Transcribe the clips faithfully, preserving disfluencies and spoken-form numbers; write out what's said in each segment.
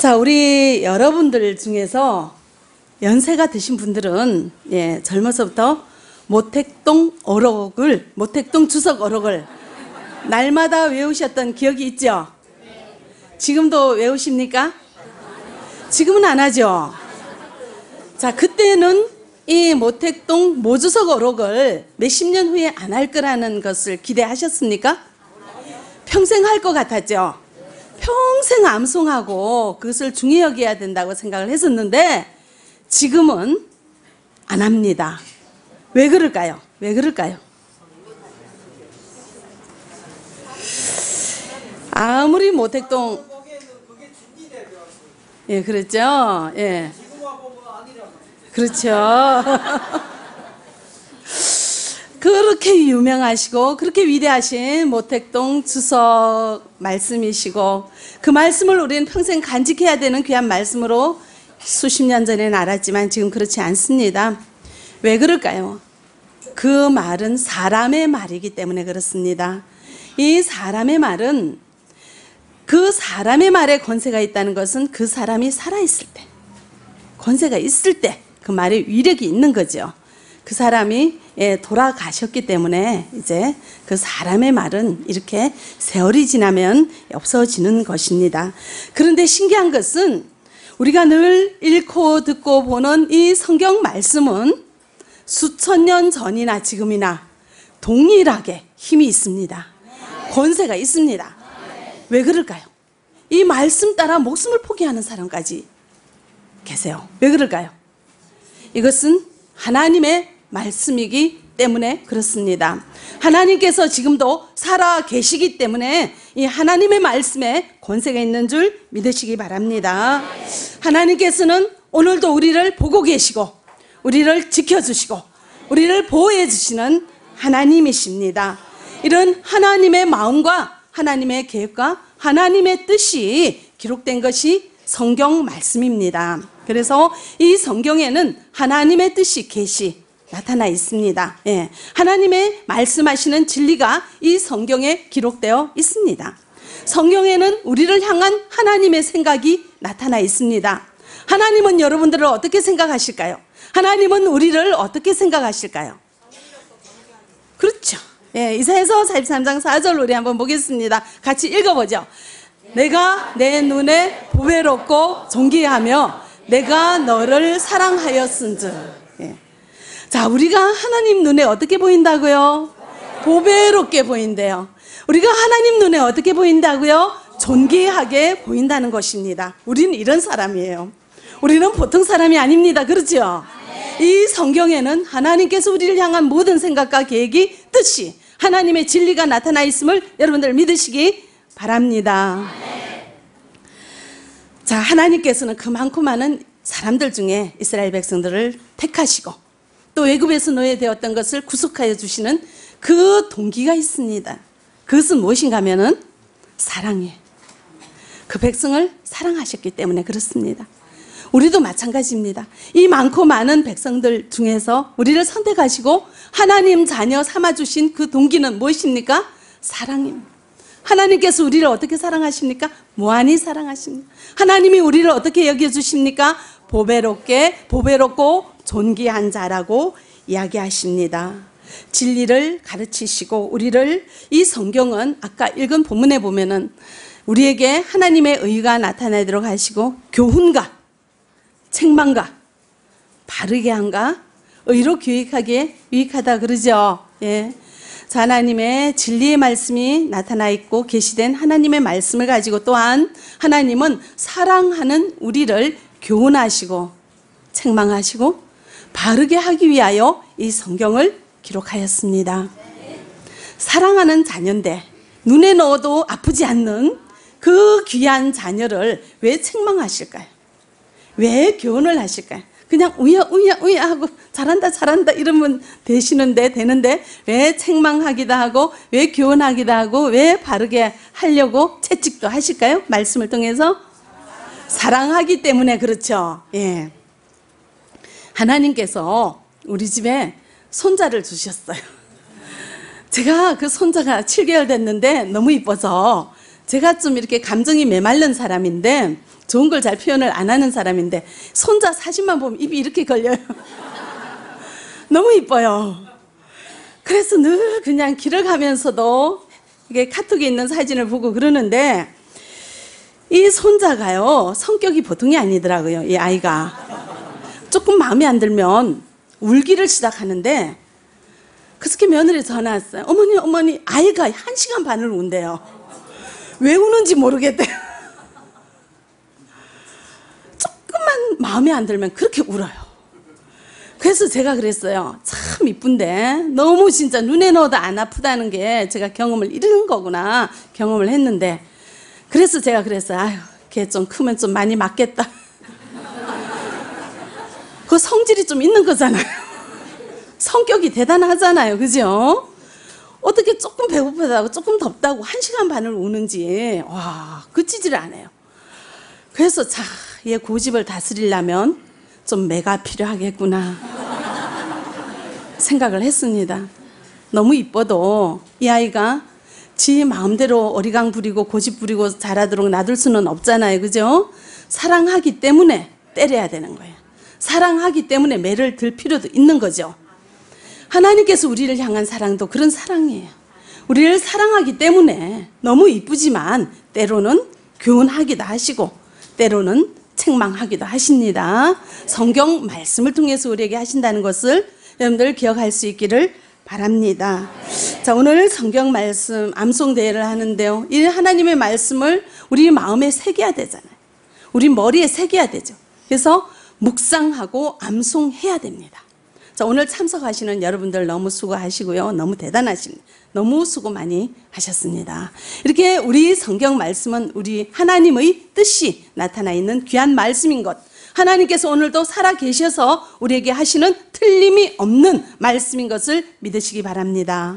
자, 우리 여러분들 중에서 연세가 드신 분들은 예, 젊어서부터 모택동 어록을, 모택동 주석 어록을 날마다 외우셨던 기억이 있죠? 지금도 외우십니까? 지금은 안 하죠? 자, 그때는 이 모택동 모주석 어록을 몇십 년 후에 안 할 거라는 것을 기대하셨습니까? 평생 할 것 같았죠? 평생 암송하고 그것을 중요 여겨야 된다고 생각을 했었는데 지금은 안 합니다. 왜 그럴까요? 왜 그럴까요? 아무리 모택동 예, 그렇죠. 예. 그렇죠. 그렇게 유명하시고 그렇게 위대하신 모택동 주석 말씀이시고 그 말씀을 우리는 평생 간직해야 되는 귀한 말씀으로 수십 년 전에는 알았지만 지금 그렇지 않습니다. 왜 그럴까요? 그 말은 사람의 말이기 때문에 그렇습니다. 이 사람의 말은 그 사람의 말에 권세가 있다는 것은 그 사람이 살아있을 때, 권세가 있을 때 그 말에 위력이 있는 거죠. 그 사람이 돌아가셨기 때문에 이제 그 사람의 말은 이렇게 세월이 지나면 없어지는 것입니다. 그런데 신기한 것은 우리가 늘 읽고 듣고 보는 이 성경 말씀은 수천 년 전이나 지금이나 동일하게 힘이 있습니다. 권세가 있습니다. 왜 그럴까요? 이 말씀 따라 목숨을 포기하는 사람까지 계세요. 왜 그럴까요? 이것은 하나님의 말씀이기 때문에 그렇습니다. 하나님께서 지금도 살아 계시기 때문에 이 하나님의 말씀에 권세가 있는 줄 믿으시기 바랍니다. 하나님께서는 오늘도 우리를 보고 계시고 우리를 지켜주시고 우리를 보호해 주시는 하나님이십니다. 이런 하나님의 마음과 하나님의 계획과 하나님의 뜻이 기록된 것이 성경 말씀입니다. 그래서 이 성경에는 하나님의 뜻이 계시 나타나 있습니다. 예. 하나님의 말씀하시는 진리가 이 성경에 기록되어 있습니다. 성경에는 우리를 향한 하나님의 생각이 나타나 있습니다. 하나님은 여러분들을 어떻게 생각하실까요? 하나님은 우리를 어떻게 생각하실까요? 그렇죠. 예, 이사야서 사십삼 장 사 절 우리 한번 보겠습니다. 같이 읽어보죠. 내가 내 눈에 보배롭고 존귀하며 내가 너를 사랑하였은즉. 예. 자, 우리가 하나님 눈에 어떻게 보인다고요? 보배롭게 보인대요. 우리가 하나님 눈에 어떻게 보인다고요? 존귀하게 보인다는 것입니다. 우리는 이런 사람이에요. 우리는 보통 사람이 아닙니다. 그렇죠? 이 성경에는 하나님께서 우리를 향한 모든 생각과 계획이 뜻이 하나님의 진리가 나타나 있음을 여러분들 믿으시기 바랍니다. 자, 하나님께서는 그 많고 많은 사람들 중에 이스라엘 백성들을 택하시고 또 애굽에서 노예되었던 것을 구속하여 주시는 그 동기가 있습니다. 그것은 무엇인가 하면은 사랑이에요. 그 백성을 사랑하셨기 때문에 그렇습니다. 우리도 마찬가지입니다. 이 많고 많은 백성들 중에서 우리를 선택하시고 하나님 자녀 삼아주신 그 동기는 무엇입니까? 사랑입니다. 하나님께서 우리를 어떻게 사랑하십니까? 무한히 사랑하십니다. 하나님이 우리를 어떻게 여겨주십니까? 보배롭게, 보배롭고 존귀한 자라고 이야기하십니다. 진리를 가르치시고 우리를 이 성경은 아까 읽은 본문에 보면은 우리에게 하나님의 의가 나타나도록 하시고 교훈과 책망과 바르게 함과 의로 교육하기에 유익하다 그러죠. 예. 자, 하나님의 진리의 말씀이 나타나 있고 계시된 하나님의 말씀을 가지고 또한 하나님은 사랑하는 우리를 교훈하시고 책망하시고 바르게 하기 위하여 이 성경을 기록하였습니다. 사랑하는 자녀인데 눈에 넣어도 아프지 않는 그 귀한 자녀를 왜 책망하실까요? 왜 교훈을 하실까요? 그냥 우야 우야 우야 하고 잘한다 잘한다 이러면 되시는데 되는데 왜 책망하기도 하고 왜 교훈하기도 하고 왜 바르게 하려고 채찍도 하실까요? 말씀을 통해서 사랑하기 때문에 그렇죠. 예. 하나님께서 우리 집에 손자를 주셨어요. 제가 그 손자가 칠 개월 됐는데 너무 이뻐서 제가 좀 이렇게 감정이 메마른 사람인데 좋은 걸 잘 표현을 안 하는 사람인데 손자 사진만 보면 입이 이렇게 걸려요. 너무 이뻐요. 그래서 늘 그냥 길을 가면서도 이게 카톡에 있는 사진을 보고 그러는데 이 손자가요 성격이 보통이 아니더라고요. 이 아이가 조금 마음에 안 들면 울기를 시작하는데 그저께 며느리 전화 왔어요. 어머니 어머니 아이가 한 시간 반을 운대요. 왜 우는지 모르겠대요. 조금만 마음에 안 들면 그렇게 울어요. 그래서 제가 그랬어요. 참 이쁜데 너무 진짜 눈에 넣어도 안 아프다는 게 제가 경험을 이루는 거구나 경험을 했는데 그래서 제가 그랬어요. 아유 걔 좀 크면 좀 많이 맞겠다. 그 성질이 좀 있는 거잖아요. 성격이 대단하잖아요. 그죠? 어떻게 조금 배고프다고 조금 덥다고 한 시간 반을 우는지 와 그치지를 않아요. 그래서 자, 얘 고집을 다스리려면 좀 매가 필요하겠구나 생각을 했습니다. 너무 이뻐도 이 아이가 지 마음대로 어리광 부리고 고집 부리고 자라도록 놔둘 수는 없잖아요. 그죠? 사랑하기 때문에 때려야 되는 거예요. 사랑하기 때문에 매를 들 필요도 있는 거죠. 하나님께서 우리를 향한 사랑도 그런 사랑이에요. 우리를 사랑하기 때문에 너무 이쁘지만 때로는 교훈하기도 하시고 때로는 책망하기도 하십니다. 성경 말씀을 통해서 우리에게 하신다는 것을 여러분들 기억할 수 있기를 바랍니다. 자, 오늘 성경 말씀 암송대회를 하는데요. 이 하나님의 말씀을 우리 마음에 새겨야 되잖아요. 우리 머리에 새겨야 되죠. 그래서 묵상하고 암송해야 됩니다. 자, 오늘 참석하시는 여러분들 너무 수고하시고요. 너무 대단하십니다. 너무 수고 많이 하셨습니다. 이렇게 우리 성경 말씀은 우리 하나님의 뜻이 나타나 있는 귀한 말씀인 것. 하나님께서 오늘도 살아 계셔서 우리에게 하시는 틀림이 없는 말씀인 것을 믿으시기 바랍니다.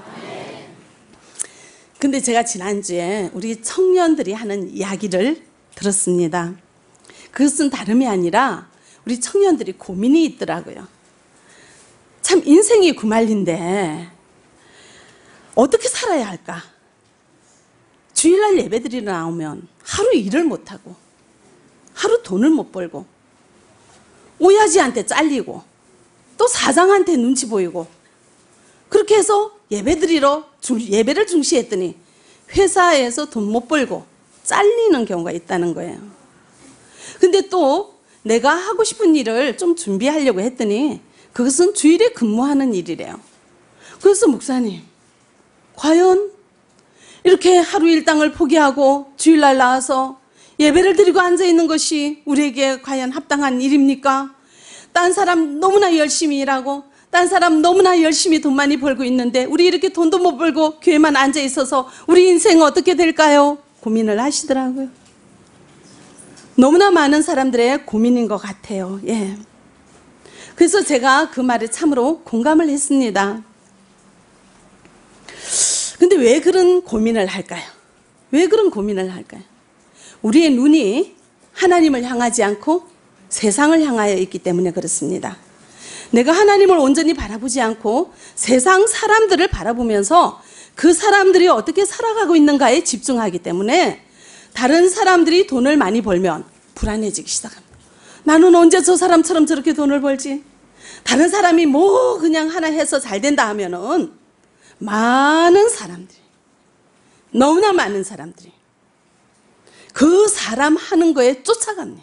근데 제가 지난주에 우리 청년들이 하는 이야기를 들었습니다. 그것은 다름이 아니라 우리 청년들이 고민이 있더라고요. 참 인생이 구말린데 어떻게 살아야 할까? 주일날 예배드리러 나오면 하루 일을 못하고 하루 돈을 못 벌고 오야지한테 잘리고 또 사장한테 눈치 보이고 그렇게 해서 예배드리러 예배를 중시했더니 회사에서 돈 못 벌고 잘리는 경우가 있다는 거예요. 근데 또 내가 하고 싶은 일을 좀 준비하려고 했더니 그것은 주일에 근무하는 일이래요. 그래서 목사님, 과연 이렇게 하루 일당을 포기하고 주일날 나와서 예배를 드리고 앉아있는 것이 우리에게 과연 합당한 일입니까? 딴 사람 너무나 열심히 일하고 딴 사람 너무나 열심히 돈 많이 벌고 있는데 우리 이렇게 돈도 못 벌고 교회만 앉아있어서 우리 인생은 어떻게 될까요? 고민을 하시더라고요. 너무나 많은 사람들의 고민인 것 같아요. 예. 그래서 제가 그 말에 참으로 공감을 했습니다. 근데 왜 그런 고민을 할까요? 왜 그런 고민을 할까요? 우리의 눈이 하나님을 향하지 않고 세상을 향하여 있기 때문에 그렇습니다. 내가 하나님을 온전히 바라보지 않고 세상 사람들을 바라보면서 그 사람들이 어떻게 살아가고 있는가에 집중하기 때문에 다른 사람들이 돈을 많이 벌면 불안해지기 시작합니다. 나는 언제 저 사람처럼 저렇게 돈을 벌지? 다른 사람이 뭐 그냥 하나 해서 잘 된다 하면은 많은 사람들이, 너무나 많은 사람들이 그 사람 하는 거에 쫓아갑니다.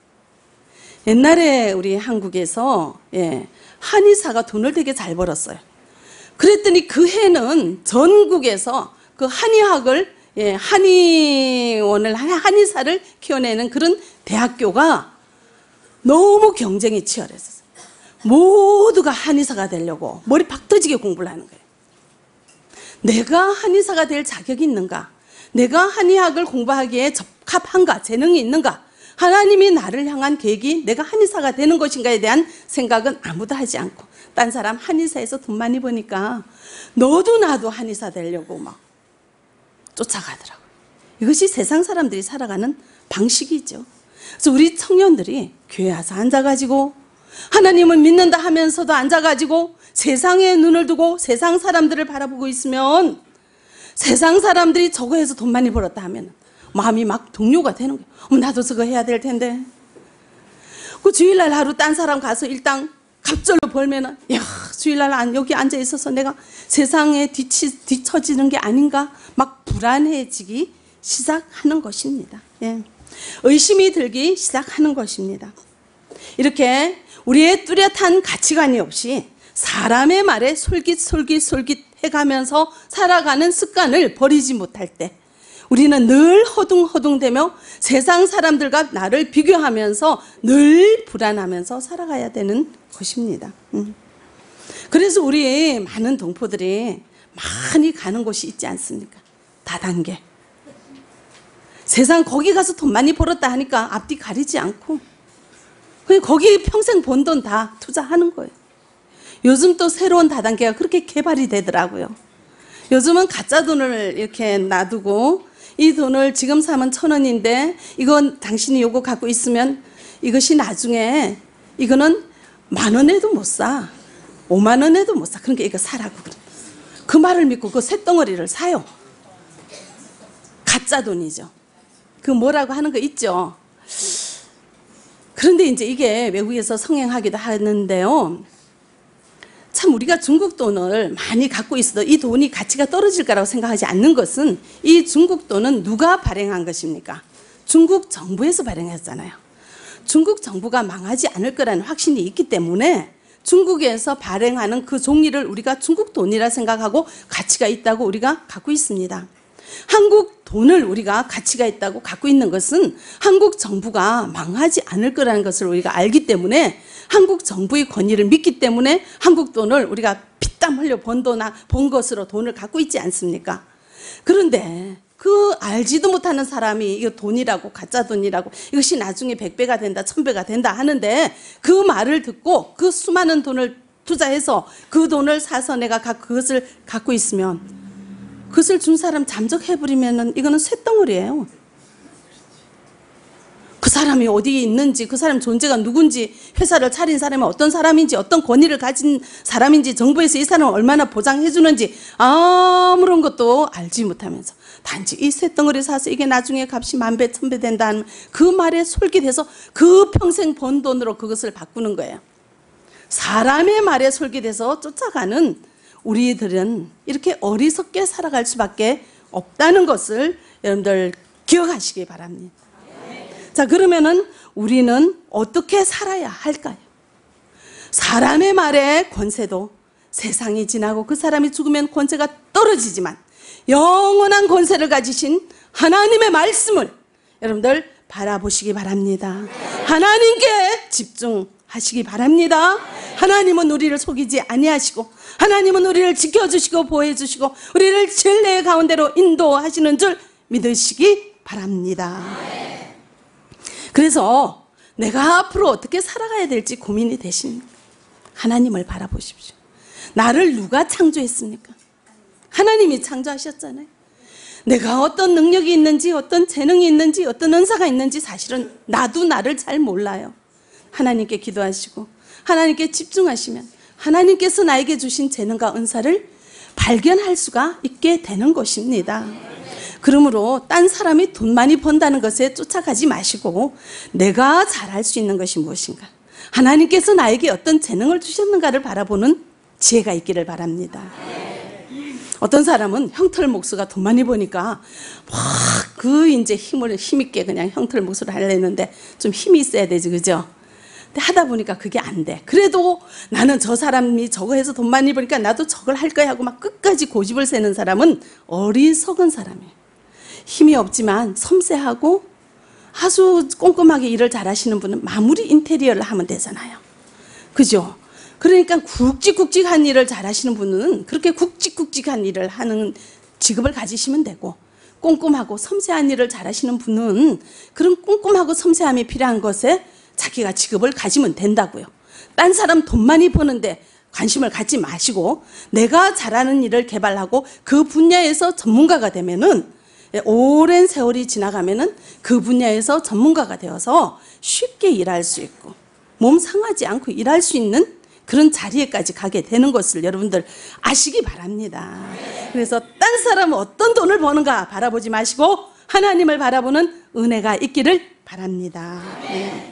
옛날에 우리 한국에서 예, 한의사가 돈을 되게 잘 벌었어요. 그랬더니 그 해는 전국에서 그 한의학을 예, 한의원을 한의사를 키워내는 그런 대학교가 너무 경쟁이 치열했었어요. 모두가 한의사가 되려고 머리 팍 터지게 공부를 하는 거예요. 내가 한의사가 될 자격이 있는가? 내가 한의학을 공부하기에 적합한가? 재능이 있는가? 하나님이 나를 향한 계획이 내가 한의사가 되는 것인가에 대한 생각은 아무도 하지 않고 딴 사람 한의사에서 돈 많이 버니까 너도 나도 한의사 되려고 막 쫓아가더라고요. 이것이 세상 사람들이 살아가는 방식이죠. 그래서 우리 청년들이 교회 와서 앉아가지고 하나님을 믿는다 하면서도 앉아가지고 세상에 눈을 두고 세상 사람들을 바라보고 있으면 세상 사람들이 저거 해서 돈 많이 벌었다 하면 마음이 막 동요가 되는 거예요. 어머, 나도 저거 해야 될 텐데. 그 주일날 하루 딴 사람 가서 일당 갑절로 벌면은, 야, 주일날 안, 여기 앉아 있어서 내가 세상에 뒤치, 뒤처지는 게 아닌가? 막 불안해지기 시작하는 것입니다. 예. 의심이 들기 시작하는 것입니다. 이렇게 우리의 뚜렷한 가치관이 없이 사람의 말에 솔깃솔깃솔깃 해가면서 살아가는 습관을 버리지 못할 때 우리는 늘 허둥허둥대며 세상 사람들과 나를 비교하면서 늘 불안하면서 살아가야 되는 것입니다. 그래서 우리 많은 동포들이 많이 가는 곳이 있지 않습니까? 다단계. 세상 거기 가서 돈 많이 벌었다 하니까 앞뒤 가리지 않고 거기 평생 번 돈 다 투자하는 거예요. 요즘 또 새로운 다단계가 그렇게 개발이 되더라고요. 요즘은 가짜 돈을 이렇게 놔두고 이 돈을 지금 사면 천 원인데 이건 당신이 요거 갖고 있으면 이것이 나중에 이거는 만 원에도 못 사. 오만 원에도 못 사. 그러니까 이거 사라고 그래. 그 말을 믿고 그 쇳덩어리를 사요. 가짜 돈이죠. 그 뭐라고 하는 거 있죠. 그런데 이제 이게 외국에서 성행하기도 하는데요. 참 우리가 중국 돈을 많이 갖고 있어도 이 돈이 가치가 떨어질 거라고 생각하지 않는 것은 이 중국 돈은 누가 발행한 것입니까? 중국 정부에서 발행했잖아요. 중국 정부가 망하지 않을 거라는 확신이 있기 때문에 중국에서 발행하는 그 종이를 우리가 중국 돈이라 생각하고 가치가 있다고 우리가 갖고 있습니다. 한국 돈을 우리가 가치가 있다고 갖고 있는 것은 한국 정부가 망하지 않을 거라는 것을 우리가 알기 때문에 한국 정부의 권위를 믿기 때문에 한국 돈을 우리가 피땀 흘려 번, 돈, 번 것으로 돈을 갖고 있지 않습니까? 그런데 그 알지도 못하는 사람이 이거 돈이라고 가짜 돈이라고 이것이 나중에 백 배가 된다 천 배가 된다 하는데 그 말을 듣고 그 수많은 돈을 투자해서 그 돈을 사서 내가 그것을 갖고 있으면 그것을 준 사람 잠적해버리면 이거는 쇳덩어리예요. 그 사람이 어디에 있는지 그 사람 존재가 누군지 회사를 차린 사람이 어떤 사람인지 어떤 권위를 가진 사람인지 정부에서 이 사람을 얼마나 보장해 주는지 아무런 것도 알지 못하면서 단지 이 쇳덩어리 사서 이게 나중에 값이 만배 천배 된다는 그 말에 솔깃해서 그 평생 번 돈으로 그것을 바꾸는 거예요. 사람의 말에 솔깃해서 쫓아가는 우리들은 이렇게 어리석게 살아갈 수밖에 없다는 것을 여러분들 기억하시기 바랍니다. 자, 그러면은 우리는 어떻게 살아야 할까요? 사람의 말에 권세도 세상이 지나고 그 사람이 죽으면 권세가 떨어지지만 영원한 권세를 가지신 하나님의 말씀을 여러분들 바라보시기 바랍니다. 하나님께 집중하시기 바랍니다. 하나님은 우리를 속이지 아니하시고 하나님은 우리를 지켜주시고 보호해주시고 우리를 진리의 가운데로 인도하시는 줄 믿으시기 바랍니다. 그래서 내가 앞으로 어떻게 살아가야 될지 고민이 되십니까? 하나님을 바라보십시오. 나를 누가 창조했습니까? 하나님이 창조하셨잖아요. 내가 어떤 능력이 있는지 어떤 재능이 있는지 어떤 은사가 있는지 사실은 나도 나를 잘 몰라요. 하나님께 기도하시고 하나님께 집중하시면 하나님께서 나에게 주신 재능과 은사를 발견할 수가 있게 되는 것입니다. 그러므로 딴 사람이 돈 많이 번다는 것에 쫓아가지 마시고 내가 잘할 수 있는 것이 무엇인가, 하나님께서 나에게 어떤 재능을 주셨는가를 바라보는 지혜가 있기를 바랍니다. 어떤 사람은 형털 목수가 돈 많이 버니까 막 그 이제 힘을 힘있게 그냥 형털 목수를 하려는데 좀 힘이 있어야 되지, 그죠? 근데 하다 보니까 그게 안 돼. 그래도 나는 저 사람이 저거 해서 돈 많이 버니까 나도 저걸 할 거야 하고 막 끝까지 고집을 세는 사람은 어리석은 사람이에요. 힘이 없지만 섬세하고 아주 꼼꼼하게 일을 잘하시는 분은 마무리 인테리어를 하면 되잖아요. 그죠? 그러니까 굵직굵직한 일을 잘하시는 분은 그렇게 굵직굵직한 일을 하는 직업을 가지시면 되고, 꼼꼼하고 섬세한 일을 잘하시는 분은 그런 꼼꼼하고 섬세함이 필요한 것에 자기가 직업을 가지면 된다고요. 딴 사람 돈 많이 버는데 관심을 갖지 마시고 내가 잘하는 일을 개발하고 그 분야에서 전문가가 되면은 오랜 세월이 지나가면은 그 분야에서 전문가가 되어서 쉽게 일할 수 있고 몸 상하지 않고 일할 수 있는 그런 자리에까지 가게 되는 것을 여러분들 아시기 바랍니다. 그래서 딴 사람은 어떤 돈을 버는가 바라보지 마시고 하나님을 바라보는 은혜가 있기를 바랍니다. 네.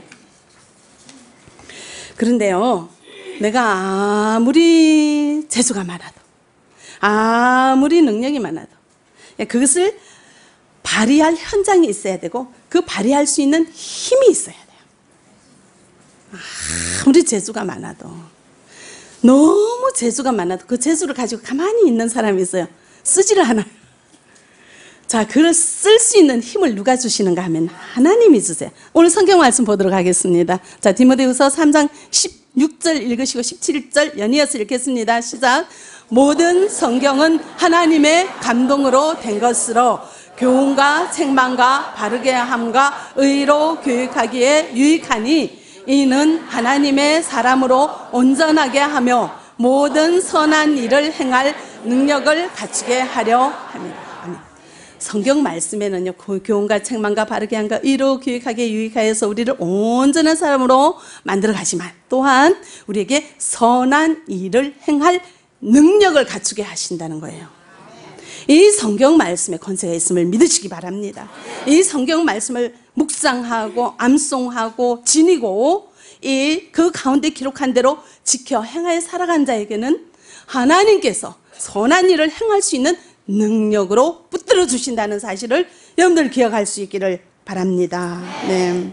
그런데요, 내가 아무리 재주가 많아도, 아무리 능력이 많아도 그것을 발휘할 현장이 있어야 되고 그 발휘할 수 있는 힘이 있어야 돼요. 아무리 재주가 많아도, 너무 재주가 많아도 그 재주를 가지고 가만히 있는 사람이 있어요. 쓰지를 않아요. 자, 그걸 쓸 수 있는 힘을 누가 주시는가 하면 하나님이 주세요. 오늘 성경 말씀 보도록 하겠습니다. 자, 디모데후서 삼 장 십육 절 읽으시고 십칠 절 연이어서 읽겠습니다. 시작. 모든 성경은 하나님의 감동으로 된 것으로 교훈과 책망과 바르게 함과 의로 교육하기에 유익하니 이는 하나님의 사람으로 온전하게 하며 모든 선한 일을 행할 능력을 갖추게 하려 합니다. 아멘. 성경 말씀에는요, 교훈과 책망과 바르게 함과 의로 교육하기에 유익하여서 우리를 온전한 사람으로 만들어 가지만 또한 우리에게 선한 일을 행할 능력을 갖추게 하신다는 거예요. 이 성경 말씀에 권세가 있음을 믿으시기 바랍니다. 이 성경 말씀을 묵상하고 암송하고 지니고 이 그 가운데 기록한 대로 지켜 행하여 살아간 자에게는 하나님께서 선한 일을 행할 수 있는 능력으로 붙들어 주신다는 사실을 여러분들 기억할 수 있기를 바랍니다. 네.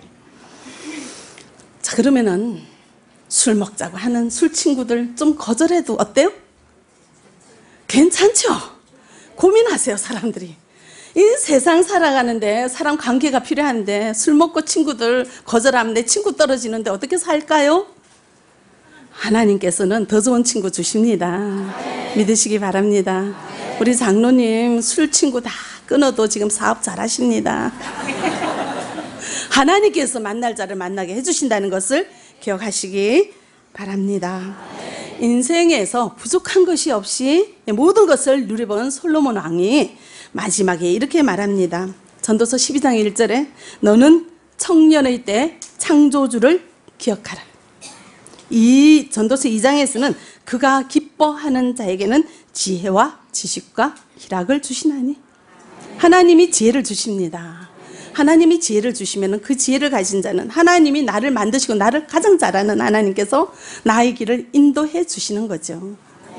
자, 그러면은 술 먹자고 하는 술 친구들 좀 거절해도 어때요? 괜찮죠? 고민하세요, 사람들이. 이 세상 살아가는데 사람 관계가 필요한데 술 먹고 친구들 거절하면 내 친구 떨어지는데 어떻게 살까요? 하나님께서는 더 좋은 친구 주십니다. 믿으시기 바랍니다. 우리 장로님 술 친구 다 끊어도 지금 사업 잘하십니다. 하나님께서 만날 자를 만나게 해주신다는 것을 기억하시기 바랍니다. 인생에서 부족한 것이 없이 모든 것을 누려본 솔로몬 왕이 마지막에 이렇게 말합니다. 전도서 십이 장 일 절에 너는 청년의 때 창조주를 기억하라. 이 전도서 이 장에서는 그가 기뻐하는 자에게는 지혜와 지식과 희락을 주시나니, 하나님이 지혜를 주십니다. 하나님이 지혜를 주시면 그 지혜를 가진 자는 하나님이 나를 만드시고 나를 가장 잘 아는 하나님께서 나의 길을 인도해 주시는 거죠.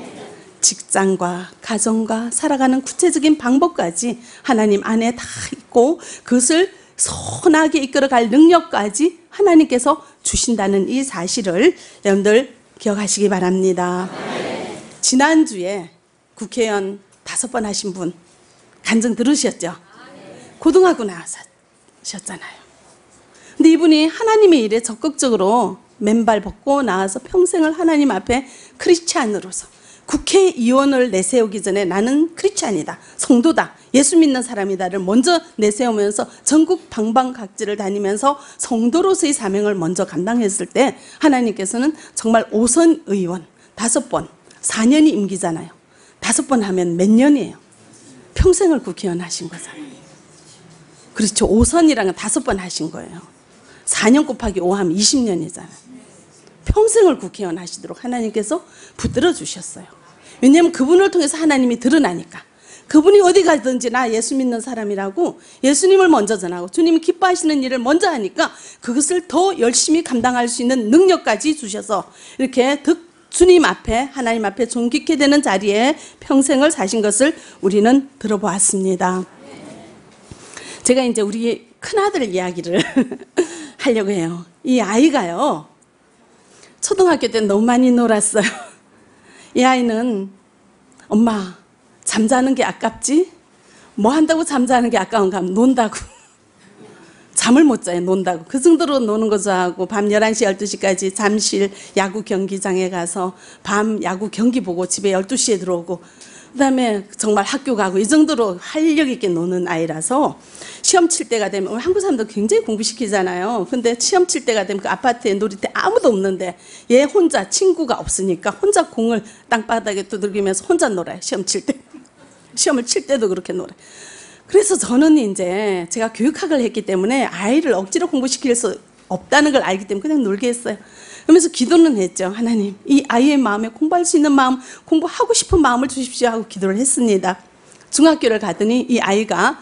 직장과 가정과 살아가는 구체적인 방법까지 하나님 안에 다 있고 그것을 선하게 이끌어갈 능력까지 하나님께서 주신다는 이 사실을 여러분들 기억하시기 바랍니다. 지난주에 국회의원 다섯 번 하신 분 간증 들으셨죠? 고등하고 나셨잖아요. 근데 이분이 하나님의 일에 적극적으로 맨발 벗고 나와서 평생을 하나님 앞에 크리스찬으로서 국회의원을 내세우기 전에 나는 크리스찬이다, 성도다, 예수 믿는 사람이다를 먼저 내세우면서 전국 방방각지를 다니면서 성도로서의 사명을 먼저 감당했을 때 하나님께서는 정말 오선 의원 다섯 번, 사 년이 임기잖아요. 다섯 번 하면 몇 년이에요? 평생을 국회의원 하신 거잖아요. 그렇죠. 오선이라는 건 다섯 번 하신 거예요. 사 년 곱하기 오 하면 이십 년이잖아요. 평생을 국회의원 하시도록 하나님께서 붙들어 주셨어요. 왜냐하면 그분을 통해서 하나님이 드러나니까. 그분이 어디 가든지 나 예수 믿는 사람이라고 예수님을 먼저 전하고 주님이 기뻐하시는 일을 먼저 하니까 그것을 더 열심히 감당할 수 있는 능력까지 주셔서 이렇게 득 주님 앞에 하나님 앞에 존귀케 되는 자리에 평생을 사신 것을 우리는 들어보았습니다. 제가 이제 우리 큰아들 이야기를 하려고 해요. 이 아이가요, 초등학교 때 너무 많이 놀았어요. 이 아이는 엄마 잠자는 게 아깝지? 뭐 한다고 잠자는 게 아까운가 하면 논다고. 잠을 못 자요, 논다고. 그 정도로 노는 거 좋아하고 밤 열한 시, 열두 시까지 잠실 야구 경기장에 가서 밤 야구 경기 보고 집에 열두 시에 들어오고 그 다음에 정말 학교 가고 이 정도로 활력 있게 노는 아이라서 시험 칠 때가 되면 한국 사람도 굉장히 공부시키잖아요. 근데 시험 칠 때가 되면 그 아파트에 놀이터 아무도 없는데 얘 혼자 친구가 없으니까 혼자 공을 땅바닥에 두들기면서 혼자 놀아요. 시험 칠 때. 시험을 칠 때도 그렇게 놀아요. 그래서 저는 이제 제가 교육학을 했기 때문에 아이를 억지로 공부시킬 수 없다는 걸 알기 때문에 그냥 놀게 했어요. 그러면서 기도는 했죠. 하나님, 이 아이의 마음에 공부할 수 있는 마음, 공부하고 싶은 마음을 주십시오 하고 기도를 했습니다. 중학교를 가더니 이 아이가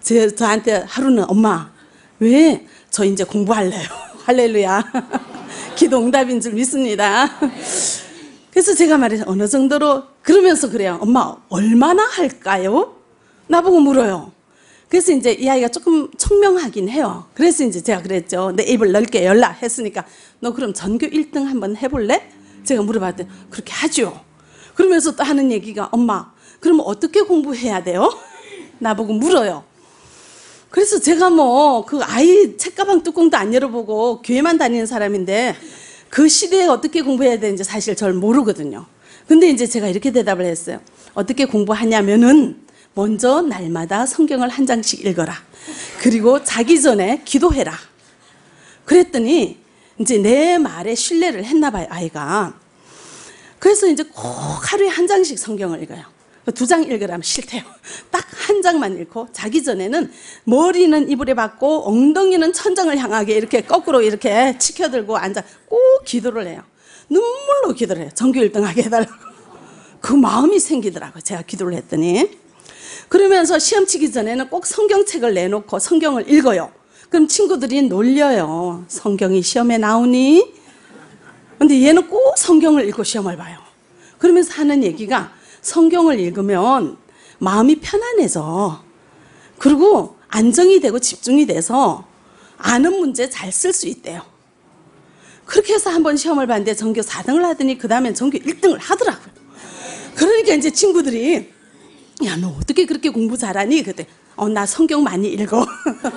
제, 저한테 하루는 엄마, 왜 저 이제 공부할래요? 할렐루야. 기도 응답인 줄 믿습니다. 그래서 제가 말해서 어느 정도로 그러면서 그래요. 엄마 얼마나 할까요? 나보고 물어요. 그래서 이제 이 아이가 조금 총명하긴 해요. 그래서 이제 제가 그랬죠. 내 입을 넓게 열라 했으니까 너 그럼 전교 일 등 한번 해볼래? 제가 물어봤더니 그렇게 하죠. 그러면서 또 하는 얘기가 엄마 그럼 어떻게 공부해야 돼요? 나보고 물어요. 그래서 제가 뭐 그 아이 책가방 뚜껑도 안 열어보고 교회만 다니는 사람인데 그 시대에 어떻게 공부해야 되는지 사실 잘 모르거든요. 근데 이제 제가 이렇게 대답을 했어요. 어떻게 공부하냐면은 먼저 날마다 성경을 한 장씩 읽어라. 그리고 자기 전에 기도해라. 그랬더니 이제 내 말에 신뢰를 했나 봐요, 아이가. 그래서 이제 꼭 하루에 한 장씩 성경을 읽어요. 두 장 읽으라면 싫대요. 딱 한 장만 읽고 자기 전에는 머리는 이불에 박고 엉덩이는 천장을 향하게 이렇게 거꾸로 이렇게 치켜들고 앉아 꼭 기도를 해요. 눈물로 기도를 해요. 전교 일 등 하게 해달라고. 그 마음이 생기더라고요. 제가 기도를 했더니. 그러면서 시험 치기 전에는 꼭 성경책을 내놓고 성경을 읽어요. 그럼 친구들이 놀려요. 성경이 시험에 나오니? 근데 얘는 꼭 성경을 읽고 시험을 봐요. 그러면서 하는 얘기가 성경을 읽으면 마음이 편안해져. 그리고 안정이 되고 집중이 돼서 아는 문제 잘 쓸 수 있대요. 그렇게 해서 한번 시험을 봤는데 전교 사 등을 하더니 그 다음엔 전교 일 등을 하더라고요. 그러니까 이제 친구들이 야, 너 어떻게 그렇게 공부 잘하니? 그때 어, 나 성경 많이 읽어.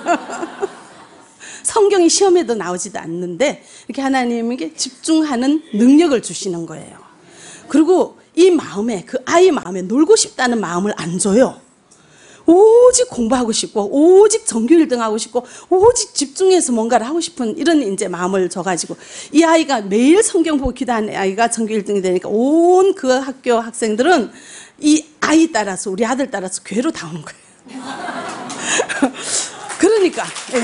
성경이 시험에도 나오지도 않는데 이렇게 하나님에게 집중하는 능력을 주시는 거예요. 그리고 이 마음에, 그 아이 마음에 놀고 싶다는 마음을 안 줘요. 오직 공부하고 싶고 오직 전교 일 등 하고 싶고 오직 집중해서 뭔가를 하고 싶은 이런 이제 마음을 줘가지고 이 아이가 매일 성경 보고 기도하는 아이가 전교 일 등이 되니까 온 그 학교 학생들은 이 아이 따라서 우리 아들 따라서 교회로 다 오는 거예요. 그러니까 예.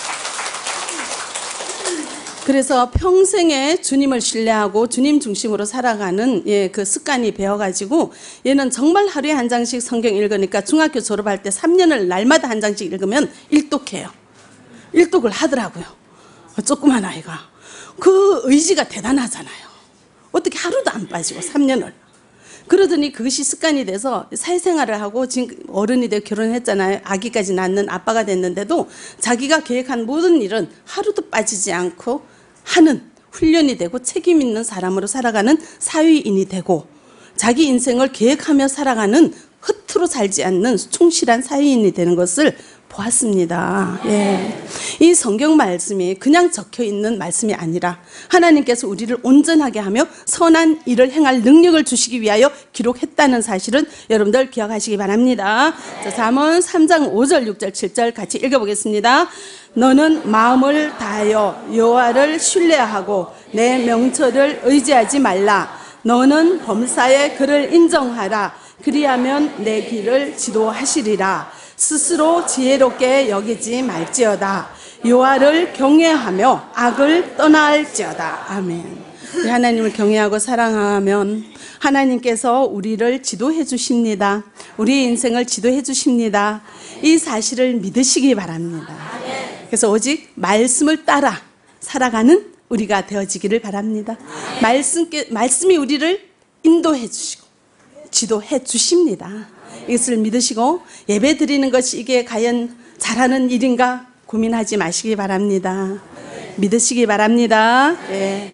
그래서 평생에 주님을 신뢰하고 주님 중심으로 살아가는 예, 그 습관이 배워가지고 얘는 정말 하루에 한 장씩 성경 읽으니까 중학교 졸업할 때 삼 년을 날마다 한 장씩 읽으면 일독해요. 일독을 하더라고요. 조그만 아이가. 그 의지가 대단하잖아요. 어떻게 하루도 안 빠지고 삼 년을. 그러더니 그것이 습관이 돼서 사회생활을 하고 지금 어른이 되고 결혼했잖아요. 아기까지 낳는 아빠가 됐는데도 자기가 계획한 모든 일은 하루도 빠지지 않고 하는 훈련이 되고 책임 있는 사람으로 살아가는 사회인이 되고 자기 인생을 계획하며 살아가는 허투루 살지 않는 충실한 사회인이 되는 것을 보았습니다. 예. 이 성경 말씀이 그냥 적혀 있는 말씀이 아니라 하나님께서 우리를 온전하게 하며 선한 일을 행할 능력을 주시기 위하여 기록했다는 사실은 여러분들 기억하시기 바랍니다. 자, 잠언 삼 장 오 절, 육 절, 칠 절 같이 읽어보겠습니다. 너는 마음을 다하여 여호와를 신뢰하고 내 명철을 의지하지 말라. 너는 범사의 그를 인정하라. 그리하면 내 길을 지도하시리라. 스스로 지혜롭게 여기지 말지어다. 여호와를 경외하며 악을 떠날지어다. 아멘. 우리 하나님을 경외하고 사랑하면 하나님께서 우리를 지도해 주십니다. 우리 인생을 지도해 주십니다. 이 사실을 믿으시기 바랍니다. 그래서 오직 말씀을 따라 살아가는 우리가 되어지기를 바랍니다. 말씀, 말씀이 우리를 인도해 주시고 지도해 주십니다. 이것을 믿으시고 예배 드리는 것이 이게 과연 잘하는 일인가 고민하지 마시기 바랍니다. 믿으시기 바랍니다. 예.